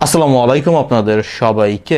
আসসালামু আলাইকুম আপনাদের সবাইকে।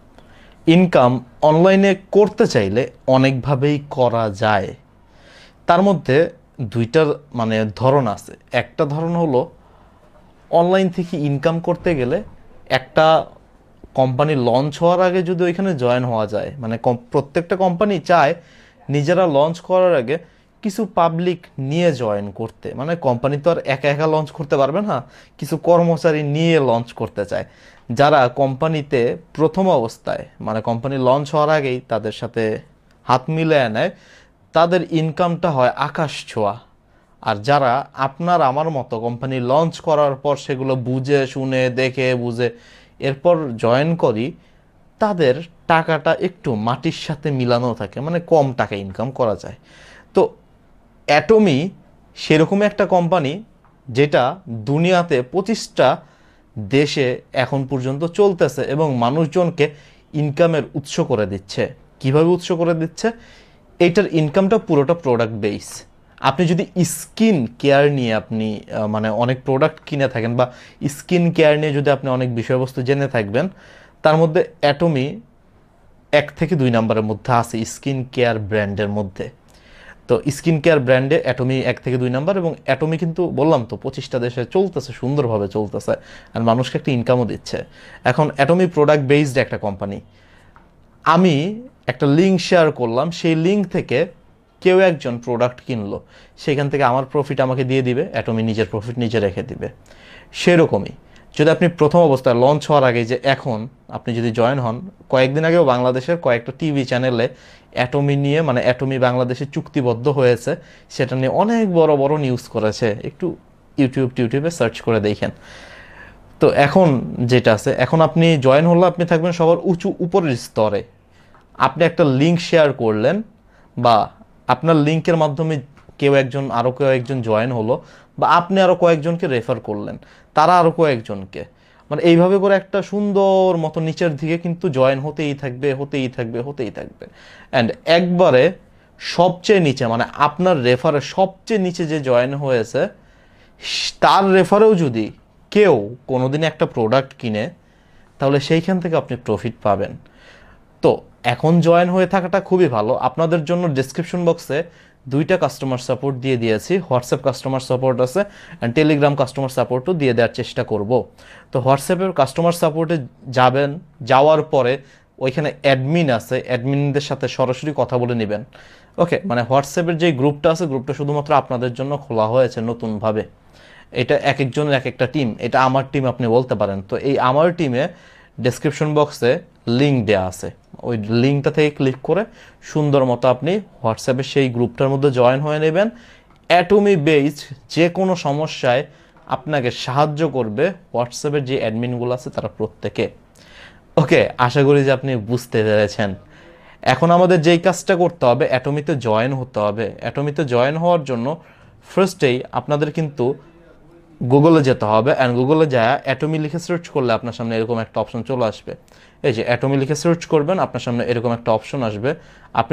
ইনকাম অনলাইনে করতে চাইলে অনেকভাবেই করা যায়। তার মধ্যে দুইটা ধরন আছে। একটা ধরন হলো অনলাইন থেকে ইনকাম করতে গেলে একটা কোম্পানি লঞ্চ হওয়ার আগে যদি ওইখানে জয়েন হওয়া যায়, প্রত্যেকটা কোম্পানি চায় নিজেরা লঞ্চ করার আগে কিছু পাবলিক নিয়ে জয়েন করতে। কোম্পানি তো আর একা একা লঞ্চ করতে পারবে না, কিছু কর্মচারী নিয়ে লঞ্চ করতে চায়, যারা কোম্পানিতে প্রথম অবস্থায় কোম্পানি লঞ্চ হওয়ার আগেই তাদের সাথে হাত মিলিয়ে নেয়। তাদের ইনকামটা হয় আকাশ ছোঁয়া। আর যারা আপনার আমার মতো কোম্পানি লঞ্চ করার পর সেগুলো বুঝে শুনে দেখে বুঝে এরপর জয়েন করি, তাদের টাকাটা একটু মাটির সাথে মিলানো থাকে, কম টাকা ইনকাম করা যায়। তো অ্যাটমি সেরকম একটা কোম্পানি যেটা দুনিয়াতে 25টা দেশে এখন পর্যন্ত চলতেছে এবং মানুষজনকে ইনকামের উৎস করে দিচ্ছে। কিভাবে উৎস করে দিচ্ছে? এইটার ইনকামটা পুরোটা প্রোডাক্ট বেস। আপনি যদি স্কিন কেয়ার নিয়ে আপনি অনেক প্রোডাক্ট কিনে থাকেন বা স্কিন কেয়ার নিয়ে যদি আপনি অনেক বিষয়বস্তু জেনে থাকবেন, তার মধ্যে অ্যাটমি 1 থেকে 2 নম্বরের মধ্যে আছে স্কিন কেয়ার ব্র্যান্ডের মধ্যে। তো স্কিন কেয়ার ব্র্যান্ডে অ্যাটমি 1 থেকে 2 নম্বর, এবং অ্যাটমি কিন্তু বললাম তো 25টা দেশে চলতেছে, সুন্দরভাবে চলতেছে, আর মানুষকে একটা ইনকামও দিচ্ছে। এখন অ্যাটমি প্রোডাক্ট বেসড একটা কোম্পানি। আমি একটা লিঙ্ক শেয়ার করলাম, সেই লিঙ্ক থেকে কেউ একজন প্রোডাক্ট কিনলো, সেখান থেকে আমার প্রফিট আমাকে দিয়ে দিবে, অ্যাটমি নিজের প্রফিট নিজে রেখে দিবে। সেরকমই যদি আপনি প্রথম অবস্থায় লঞ্চ হওয়ার আগে যে এখন আপনি যদি জয়েন হন, কয়েকদিন আগেও বাংলাদেশের কয়েকটা টিভি চ্যানেলে অ্যাটমি নিয়ে অ্যাটমি বাংলাদেশে চুক্তিবদ্ধ হয়েছে সেটা নিয়ে অনেক বড় বড় নিউজ করেছে। একটু ইউটিউবে সার্চ করে দেখেন। তো এখন যেটা আছে, এখন আপনি জয়েন হলে আপনি থাকবেন সবার উপরের স্তরে। আপনি একটা লিঙ্ক শেয়ার করলেন বা আপনার লিঙ্কের মাধ্যমে কেউ একজন জয়েন হলো, বা আপনি আরও কয়েকজনকে রেফার করলেন, তারা আরও কয়েকজনকে, এইভাবে করে একটা সুন্দর মতো নিচের দিকে কিন্তু জয়েন হতেই থাকবে হতেই থাকবে হতেই থাকবে। অ্যান্ড একবারে সবচেয়ে নিচে আপনার রেফারে সবচেয়ে নিচে যে জয়েন হয়েছে তার রেফারেও যদি কেউ কোনোদিন একটা প্রোডাক্ট কিনে, তাহলে সেইখান থেকে আপনি প্রফিট পাবেন। তো এখন জয়েন হয়ে থাকাটা খুবই ভালো। আপনাদের জন্য ডেসক্রিপশন বক্সে 2টা কাস্টমার সাপোর্ট দিয়ে দিয়েছি। হোয়াটসঅ্যাপ কাস্টমার সাপোর্ট আছে অ্যান্ড টেলিগ্রাম কাস্টমার সাপোর্টও দিয়ে দেওয়ার চেষ্টা করব। তো হোয়াটসঅ্যাপের কাস্টমার সাপোর্টে যাবেন, যাওয়ার পরে ওইখানে অ্যাডমিন আছে, অ্যাডমিনদের সাথে সরাসরি কথা বলে নেবেন। ওকে, হোয়াটসঅ্যাপের যে গ্রুপটা আছে, গ্রুপটা শুধুমাত্র আপনাদের জন্য খোলা হয়েছে নতুনভাবে। এটা এক একজনের এক একটা টিম, এটা আমার টিম আপনি বলতে পারেন। তো এই আমার টিমে ডেসক্রিপশন বক্সে লিঙ্ক দেওয়া আছে, ওই লিঙ্কটা থেকে ক্লিক করে সুন্দর মতো আপনি হোয়াটসঅ্যাপে সেই গ্রুপটার মধ্যে জয়েন হয়ে নেবেন। অ্যাটমি বেসড যে কোনো সমস্যায় আপনাকে সাহায্য করবে হোয়াটসঅ্যাপের যে অ্যাডমিনগুলো আছে তারা প্রত্যেকে। ওকে, আশা করি যে আপনি বুঝতে পেরেছেন। এখন আমাদের যেই কাজটা করতে হবে, অ্যাটমিতে জয়েন হতে হবে। অ্যাটমিতে জয়েন হওয়ার জন্য ফার্স্টেই আপনাদের কিন্তু গুগলে যেতে হবে, অ্যান্ড গুগলে যায় অ্যাটমি লিখে সার্চ করলে আপনার সামনে এরকম একটা অপশন চলে আসবে। এই যে অ্যাটমি লিখে সার্চ করবেন, আপনার সামনে এরকম একটা অপশন আসবে। আপনি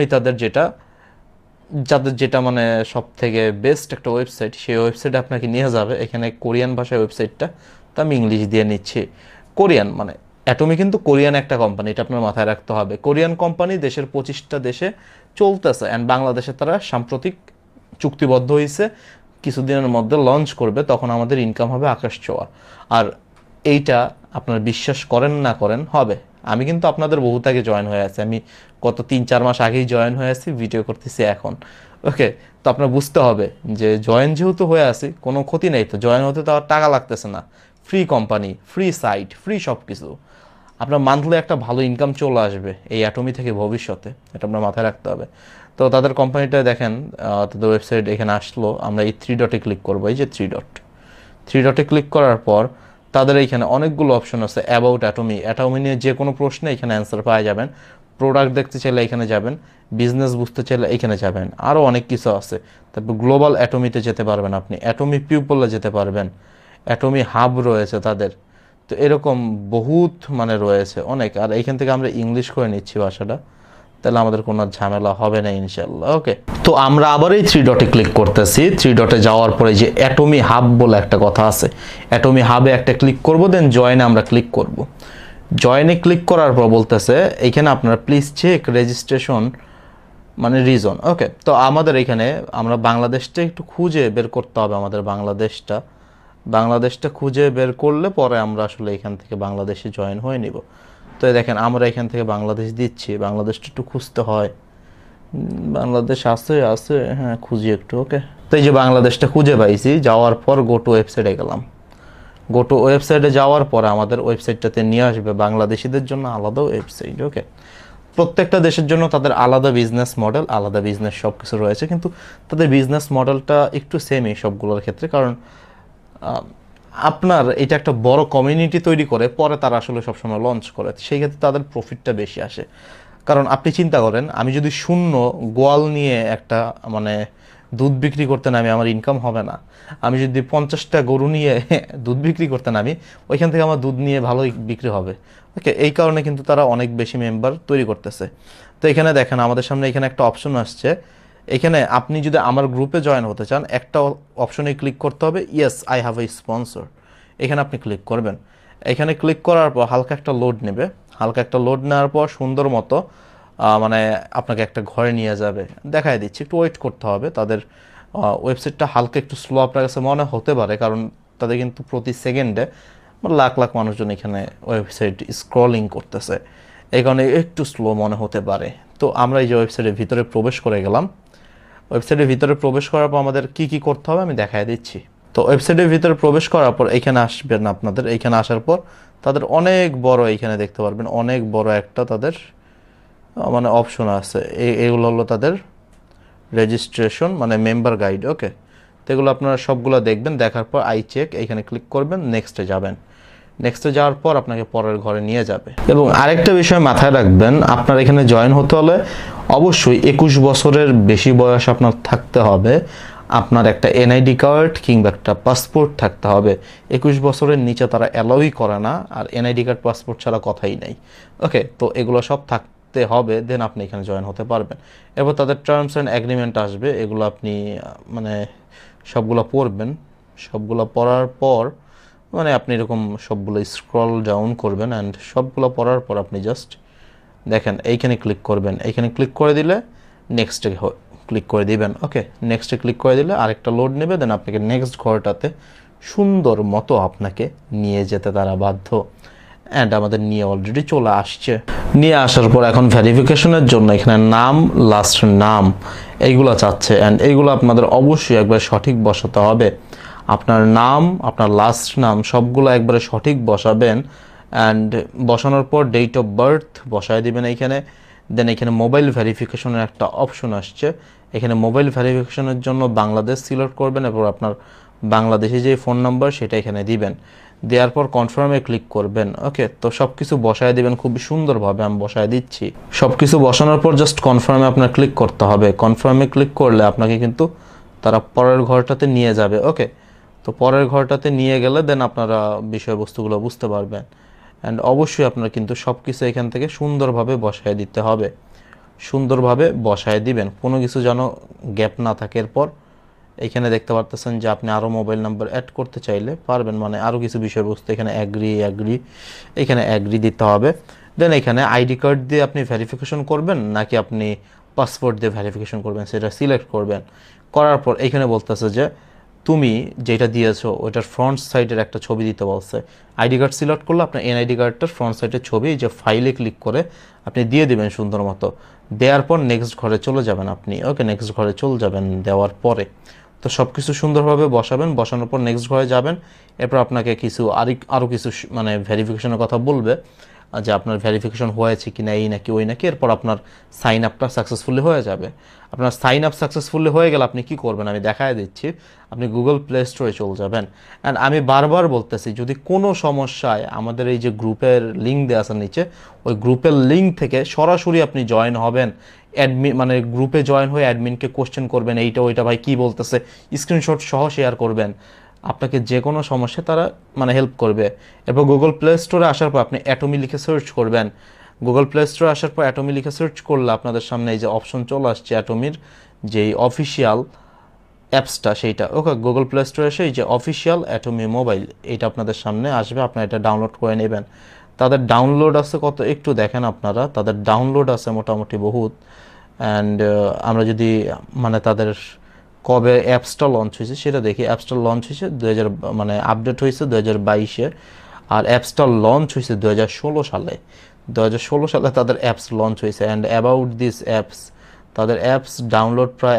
যাদের যেটা সব থেকে বেস্ট একটা ওয়েবসাইট, সেই ওয়েবসাইটে আপনাকে নিয়ে যাবে। এখানে কোরিয়ান ভাষায় ওয়েবসাইটটা, তো আমি ইংলিশ দিয়ে নিচ্ছি। কোরিয়ান অ্যাটমি কিন্তু কোরিয়ান একটা কোম্পানি, এটা আপনার মাথায় রাখতে হবে। কোরিয়ান কোম্পানি দেশের 25টা দেশে চলতেছে, অ্যান্ড বাংলাদেশে তারা সাম্প্রতিক চুক্তিবদ্ধ হয়েছে, কিছুদিনের মধ্যে লঞ্চ করবে, তখন আমাদের ইনকাম হবে আকাশ ছোঁয়া। আর এইটা আপনারা বিশ্বাস করেন না করেন হবে। আমি কিন্তু আপনাদের বহুত আগে জয়েন হয়ে আছি, আমি গত 3-4 মাস আগেই জয়েন হয়ে আছি, ভিডিও করতেছি এখন। ওকে, তো আপনার বুঝতে হবে যে জয়েন যেহেতু হয়ে আছি, কোনো ক্ষতি নেই। তো জয়েন হতে তো আর টাকা লাগতেছে না, free company, free site, free সব কিছু। আপনার মান্থলি একটা ভালো ইনকাম চলে আসবে এই অ্যাটমি থেকে ভবিষ্যতে, এটা আপনার মাথায় রাখতে হবে। তো তাদের কোম্পানিটা দেখেন, তাদের ওয়েবসাইট এখানে আসলো। আমরা এই 3 ডটে ক্লিক করবো, এই যে 3 ডটে ক্লিক করার পর তাদের এইখানে অনেকগুলো অপশন আছে। অ্যাবাউট অ্যাটমি, অ্যাটমি নিয়ে যে কোনো প্রশ্নে এখানে অ্যান্সার পাওয়া যাবেন। প্রোডাক্ট দেখতে চাইলে এখানে যাবেন, বিজনেস বুঝতে চাইলে এখানে যাবেন, আরও অনেক কিছু আছে। তারপর গ্লোবাল অ্যাটমিতে যেতে পারবেন, আপনি অ্যাটমি পিপলে যেতে পারবেন, অ্যাটমি হাব রয়েছে তাদের। তো এরকম বহুত রয়েছে অনেক। আর এইখান থেকে আমরা ইংলিশ করে নিচ্ছি ভাষাটা, তাহলে আমাদের কোনো ঝামেলা হবে না ইনশাল্লাহ। ওকে, তো আমরা আবার এই 3 ডটে ক্লিক করতেছি। 3 ডটে যাওয়ার পরে যে অ্যাটমি হাব বলে একটা কথা আছে, অ্যাটমি হাবে একটা ক্লিক করব, দেন জয়েনে আমরা ক্লিক করব। জয়েনে ক্লিক করার পর বলতেছে এইখানে আপনারা প্লিজ চেক রেজিস্ট্রেশন মানে রিজন। ওকে, তো আমাদের এখানে আমরা বাংলাদেশটা একটু খুঁজে বের করতে হবে, আমাদের বাংলাদেশটা খুঁজে বের করলে পরে আমরা আসলে এখান থেকে বাংলাদেশে জয়েন হয়ে নিব। তো দেখেন আমরা এখান থেকে বাংলাদেশ দিচ্ছি, বাংলাদেশটা একটু খুঁজতে হয়, বাংলাদেশ আছে হ্যাঁ খুঁজি একটু। ওকে, তো এই যে বাংলাদেশটা খুঁজে পাইছি, যাওয়ার পর গো টু ওয়েবসাইটে গেলাম। গো টু ওয়েবসাইটে যাওয়ার পরে আমাদের ওয়েবসাইটটাতে নিয়ে আসবে বাংলাদেশিদের জন্য আলাদা ওয়েবসাইট। ওকে, প্রত্যেকটা দেশের জন্য তাদের আলাদা বিজনেস মডেল, আলাদা বিজনেস সব কিছু রয়েছে, কিন্তু তাদের বিজনেস মডেলটা একটু সেমই সবগুলোর ক্ষেত্রে। কারণ আপনার এটা একটা বড় কমিউনিটি তৈরি করে পরে তারা আসলে সবসময় লঞ্চ করে, সেই ক্ষেত্রে তাদের প্রফিটটা বেশি আসে। কারণ আপনি চিন্তা করেন, আমি যদি শূন্য গোয়াল নিয়ে একটা মানে দুধ বিক্রি করতে নামি, আমার ইনকাম হবে না। আমি যদি 50টা গরু নিয়ে দুধ বিক্রি করতে নামি, ওইখান থেকে আমার দুধ নিয়ে ভালোই বিক্রি হবে। ওকে, এই কারণে কিন্তু তারা অনেক বেশি মেম্বার তৈরি করতেছে। তো এখানে দেখেন আমাদের সামনে এখানে একটা অপশন আসছে, এখানে আপনি যদি আমার গ্রুপে জয়েন হতে চান একটা অপশনে ক্লিক করতে হবে, yes I have a sponsor. এখানে আপনি ক্লিক করবেন। এখানে ক্লিক করার পর হালকা একটা লোড নেবে, হালকা একটা লোড নেওয়ার পর সুন্দর মতো মানে আপনাকে একটা ঘরে নিয়ে যাবে। দেখাই দিচ্ছি, একটু ওয়েট করতে হবে। তাদের ওয়েবসাইটটা হালকা একটু স্লো আপনার কাছে মনে হতে পারে, কারণ তাদের কিন্তু প্রতি সেকেন্ডে লাখ লাখ মানুষজন এখানে ওয়েবসাইট স্ক্রলিং করতেছে, এই কারণে একটু স্লো মনে হতে পারে। তো আমরা এই যে ওয়েবসাইটের ভিতরে প্রবেশ করে গেলাম। ওয়েবসাইটের ভিতরে প্রবেশ করার পর আমাদের কি কি করতে হবে আমি দেখাই দিচ্ছি। তো ওয়েবসাইটের ভিতরে প্রবেশ করার পর এখানে আসবেন আপনাদের, এইখানে আসার পর তাদের অনেক বড়, এইখানে দেখতে পারবেন অনেক বড় একটা তাদের মানে অপশন আছে, এগুলো হলো তাদের রেজিস্ট্রেশন মানে মেম্বার গাইড। ওকে, তো এগুলো আপনারা সবগুলো দেখবেন, দেখার পর আই চেক এখানে ক্লিক করবেন, নেক্সটে যাবেন। নেক্সটে যাওয়ার পর আপনাকে পরের ঘরে নিয়ে যাবে। এবং আরেকটা বিষয় মাথায় রাখবেন, আপনার এখানে জয়েন হতে হলে অবশ্যই 21 বছরের বেশি বয়স আপনার থাকতে হবে, আপনার একটা এনআইডি কার্ড কিংবা একটা পাসপোর্ট থাকতে হবে। 21 বছরের নিচে তারা অ্যালাউই করে না, আর এনআইডি কার্ড পাসপোর্ট ছাড়া কথাই নেই। ওকে, তো এগুলো সব থাকতে হবে, দেন আপনি এখানে জয়েন হতে পারবেন। এরপর তাদের টার্মস অ্যান্ড এগ্রিমেন্ট আসবে, এগুলো আপনি মানে সবগুলো পড়বেন। সবগুলো পড়ার পর মানে আপনি এরকম সবগুলো স্ক্রল ডাউন করবেন, অ্যান্ড সবগুলো পড়ার পর আপনি জাস্ট দেখেন এইখানে ক্লিক করবেন। এইখানে ক্লিক করে দিলে নেক্সটে ক্লিক করে দিবেন। ওকে, নেক্সটে ক্লিক করে দিলে আরেকটা লোড নেবে, দেন আপনাকে নেক্সট ঘরটাতে সুন্দর মতো আপনাকে নিয়ে যেতে তারা বাধ্য। অ্যান্ড আমাদের নিয়ে অলরেডি চলে আসছে। নিয়ে আসার পর এখন ভেরিফিকেশনের জন্য এখানে নাম, লাস্ট নাম এইগুলো চাচ্ছে, অ্যান্ড এইগুলো আপনাদের অবশ্যই একবার সঠিক বসাতে হবে। আপনার নাম, আপনার লাস্ট নাম সবগুলো একবারে সঠিক বসাবেন, অ্যান্ড বসানোর পর ডেট অফ বার্থ বসায় দিবেন এইখানে। দেন এখানে মোবাইল ভেরিফিকেশনের একটা অপশন আসছে, এখানে মোবাইল ভেরিফিকেশনের জন্য বাংলাদেশ সিলেক্ট করবেন, এরপর আপনার বাংলাদেশি যে ফোন নাম্বার সেটা এখানে দিবেন। দেওয়ার পর কনফার্মে ক্লিক করবেন। ওকে, তো সব কিছু বসায় দিবেন খুবই সুন্দরভাবে, আমি বসায় দিচ্ছি। সব কিছু বসানোর পর জাস্ট কনফার্মে আপনার ক্লিক করতে হবে। কনফার্মে ক্লিক করলে আপনাকে কিন্তু তারা পরের ঘরটাতে নিয়ে যাবে। ওকে, তো পরের ঘরটাতে নিয়ে গেলে দেন আপনারা বিষয়বস্তুগুলো বুঝতে পারবেন। অ্যান্ড অবশ্যই আপনার কিন্তু সব কিছু এখান থেকে সুন্দরভাবে বসায় দিতে হবে, সুন্দরভাবে বসায় দিবেন, কোনো কিছু যেন গ্যাপ না থাকে। এরপর এখানে দেখতে পারতেছেন যে আপনি আরও মোবাইল নাম্বার অ্যাড করতে চাইলে পারবেন, মানে আরও কিছু বিষয়বস্তু এখানে অ্যাগ্রি এখানে অ্যাগ্রি দিতে হবে। দেন এখানে আইডি কার্ড দিয়ে আপনি ভেরিফিকেশন করবেন নাকি আপনি পাসপোর্ট দিয়ে ভেরিফিকেশন করবেন সেটা সিলেক্ট করবেন। করার পর এখানে বলতেছে যে তুমি যেটা দিয়েছো ওইটার ফ্রন্ট সাইডের একটা ছবি দিতে বলছে। আইডি কার্ড সিলেক্ট করলে আপনার এনআইডি কার্ডটার ফ্রন্ট সাইডের ছবি যে ফাইলে ক্লিক করে আপনি দিয়ে দেবেন সুন্দর মতো। দেওয়ার পর নেক্সট ঘরে চলে যাবেন আপনি। ওকে, নেক্সট ঘরে চলে যাবেন দেওয়ার পরে। তো সব কিছু সুন্দরভাবে বসাবেন, বসানোর পর নেক্সট ঘরে যাবেন। এরপর আপনাকে কিছু আরও কিছু মানে ভেরিফিকেশনের কথা বলবে, যে আপনার ভেরিফিকেশন হয়েছে কি না, এই নাকি ওই নাকি। এরপর আপনার সাইন আপটা সাকসেসফুলি হয়ে যাবে। আপনার সাইন আপ সাকসেসফুলি হয়ে গেলে আপনি কি করবেন আমি দেখায় দিচ্ছি। আপনি গুগল প্লে স্টোরে চলে যাবেন, অ্যান্ড আমি বারবার বলতেছি যদি কোনো সমস্যায় আমাদের এই যে গ্রুপের লিঙ্ক দেওয়া আছে নিচে, ওই গ্রুপের লিঙ্ক থেকে সরাসরি আপনি জয়েন হবেন। অ্যাডমিন মানে গ্রুপে জয়েন হয়ে অ্যাডমিনকে কোশ্চেন করবেন, এইটা ওইটা ভাই কী বলতেছে, স্ক্রিনশট সহ শেয়ার করবেন। আপনাকে যে কোনো সমস্যা তারা মানে হেল্প করবে। এরপর গুগল প্লে স্টোরে আসার পর আপনি অ্যাটমি লিখে সার্চ করবেন। গুগল প্লে স্টোরে আসার পর অ্যাটমি লিখে সার্চ করলে আপনাদের সামনে এই যে অপশন চলে আসছে অ্যাটমির যেই অফিসিয়াল অ্যাপসটা সেইটা, ওকে গুগল প্লে স্টোরে এসে এই যে অফিসিয়াল অ্যাটমি মোবাইল এইটা আপনাদের সামনে আসবে, আপনারা এটা ডাউনলোড করে নেবেন। তাদের ডাউনলোড আছে কত একটু দেখেন আপনারা, তাদের ডাউনলোড আছে মোটামুটি বহুত। অ্যান্ড আমরা যদি মানে তাদের কবে অ্যাপসটা লঞ্চ হয়েছে সেটা দেখি। অ্যাপসটা লঞ্চ হয়েছে মানে আপডেট হয়েছে 2022-এ, আর অ্যাপসটা লঞ্চ হয়েছে 2016 সালে। 2016 সালে তাদের অ্যাপস লঞ্চ হয়েছে। অ্যান্ড অ্যাবাউট দিস অ্যাপস, তাদের অ্যাপস ডাউনলোড প্রায়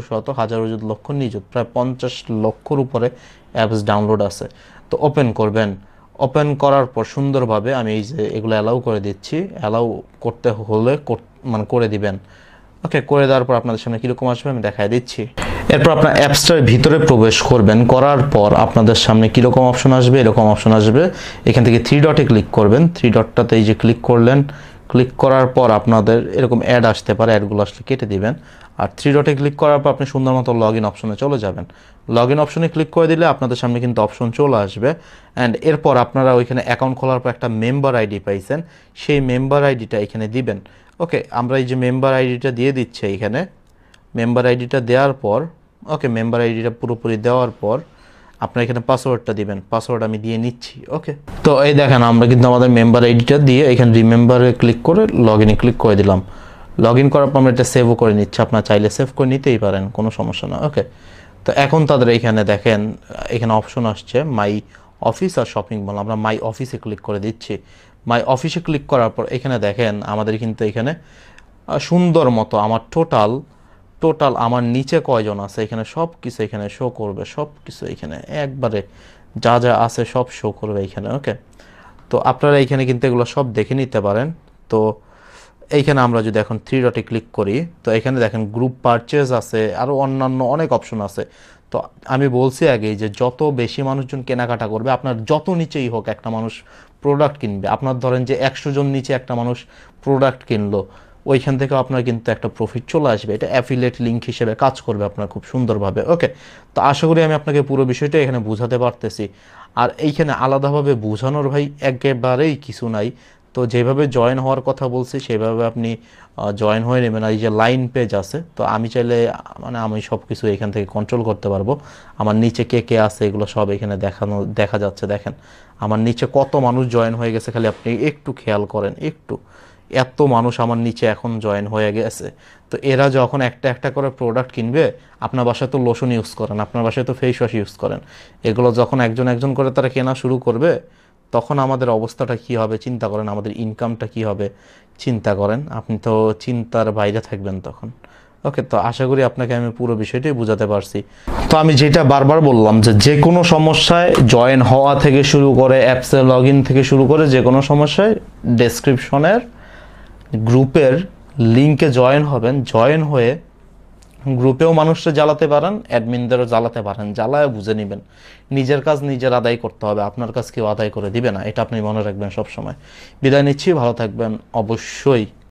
1.1 লক্ষ নিযুত, প্রায় 50 লক্ষর উপরে অ্যাপস ডাউনলোড আছে। তো ওপেন করবেন, ওপেন করার পর সুন্দরভাবে আমি এই যে এগুলো অ্যালাউ করে দিচ্ছি, অ্যালাউ করতে হলে মানে করে দিবেন। ওকে, করে দেওয়ার পর আপনাদের সামনে কীরকম আসবে আমি দেখাই দিচ্ছি। এরপর আপনার অ্যাপসটার ভিতরে প্রবেশ করবেন, করার পর আপনাদের সামনে কীরকম অপশন আসবে, এরকম অপশন আসবে। এখান থেকে 3 ডটে ক্লিক করবেন, 3 ডটটাতে এই যে ক্লিক করলেন, ক্লিক করার পর আপনাদের এরকম অ্যাড আসতে পারে, অ্যাডগুলো আসলে কেটে দিবেন। আর 3 ডটে ক্লিক করার পর আপনি সুন্দর মতো লগ ইন অপশনে চলে যাবেন। লগ ইন অপশনে ক্লিক করে দিলে আপনাদের সামনে কিন্তু অপশন চলে আসবে। অ্যান্ড এরপর আপনারা ওইখানে অ্যাকাউন্ট খোলার পর একটা মেম্বার আইডি পাইছেন, সেই মেম্বার আইডিটা এখানে দিবেন। ওকে, আমরা এই যে মেম্বার আইডিটা দিয়ে দিচ্ছি এইখানে। মেম্বার আইডিটা দেওয়ার পর, ওকে মেম্বার আইডিটা পুরোপুরি দেওয়ার পর আপনারা এখানে পাসওয়ার্ডটা দিবেন। পাসওয়ার্ড আমি দিয়ে নিচ্ছি। ওকে, তো এই দেখেন আমরা কিন্তু আমাদের মেম্বার আইডিটা দিয়ে এখানে রিমেম্বারে ক্লিক করে লগ ইনে ক্লিক করে দিলাম। লগ ইন করার পর আমরা এটা সেভও করে নিচ্ছি, আপনারা চাইলে সেভ করে নিতেই পারেন, কোনো সমস্যা না। ওকে, তো এখন তাদের এইখানে দেখেন এখানে অপশন আসছে my office R shopping mall, আমরা মাই অফিসে ক্লিক করে দিচ্ছি। মাই অফিসে ক্লিক করার পর এখানে দেখেন আমাদের কিন্তু এখানে সুন্দর মতো আমার টোটাল আমার নিচে কয়জন আছে এখানে সব কিছু এখানে শো করবে, সব কিছু এখানে একবারে যা যা আছে সব শো করবে এখানে। ওকে, তো আপনারা এখানে কিন্তু এগুলো সব দেখে নিতে পারেন। তো এইখানে আমরা যদি এখন 3 ডটে ক্লিক করি, তো এখানে দেখেন গ্রুপ পারচেজ আছে, আরও অন্যান্য অনেক অপশন আছে। তো আমি বলছি আগেই যে যত বেশি মানুষজন কেনাকাটা করবে, আপনার যত নিচেই হোক একটা মানুষ প্রোডাক্ট কিনবে, আপনার ধরেন যে 100 জন নিচে একটা মানুষ প্রোডাক্ট কিনলো, ওইখান থেকে আপনার কিন্তু একটা প্রফিট চলে আসবে। এটা অ্যাফিলিয়েট লিঙ্ক হিসেবে কাজ করবে আপনার খুব সুন্দরভাবে। ওকে, তো আশা করি আমি আপনাকে পুরো বিষয়টা এখানে বোঝাতে পারতেছি। আর এইখানে আলাদাভাবে বোঝানোর ভাই একেবারেই কিছু নাই। তো যেভাবে জয়েন হওয়ার কথা বলছি সেভাবে আপনি জয়েন হয়ে নেবেন। আর এই যে লাইন পেজ আছে, তো আমি চাইলে মানে আমি সব কিছু এখান থেকে কন্ট্রোল করতে পারবো। আমার নিচে কে কে আছে এগুলো সব এখানে দেখা যাচ্ছে। দেখেন আমার নিচে কত মানুষ জয়েন হয়ে গেছে, খালি আপনি একটু খেয়াল করেন, একটু এত মানুষ আমার নিচে এখন জয়েন হয়ে গেছে। তো এরা যখন একটা একটা করে প্রোডাক্ট কিনবে, আপনার বাসায় তো লোশন ইউজ করেন, আপনার বাসায় তো ফেস ওয়াশ ইউজ করেন, এগুলো যখন একজন একজন করে তারা কেনা শুরু করবে, তখন আমাদের অবস্থাটা কি হবে চিন্তা করেন, আমাদের ইনকামটা কি হবে চিন্তা করেন। আপনি তো চিন্তার বাইরে থাকবেন তখন। ওকে, তো আশা করি আপনাকে আমি পুরো বিষয়টাই বোঝাতে পারছি। তো আমি যেটা বারবার বললাম যে কোনো সমস্যায় জয়েন হওয়া থেকে শুরু করে অ্যাপসে লগ ইন থেকে শুরু করে যে কোনো সমস্যায় ডেসক্রিপশনের গ্রুপের লিঙ্কে জয়েন হবেন। জয়েন হয়ে গ্রুপেও মানুষরা জ্বালাতে পারেন, অ্যাডমিনদেরও জ্বালাতে পারেন, জ্বালায় বুঝে নেবেন। নিজের কাজ নিজের আদায় করতে হবে, আপনার কাজ কেউ আদায় করে দিবে না, এটা আপনি মনে রাখবেন সবসময়। বিদায় নিচ্ছি, ভালো থাকবেন অবশ্যই।